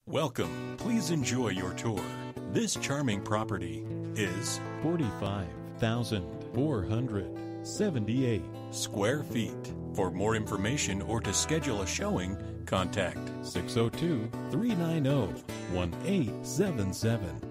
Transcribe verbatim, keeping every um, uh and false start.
Welcome. Please enjoy your tour. This charming property is forty-five thousand four hundred seventy-eight square feet. For more information or to schedule a showing, contact six oh two, three nine zero, one eight seven seven.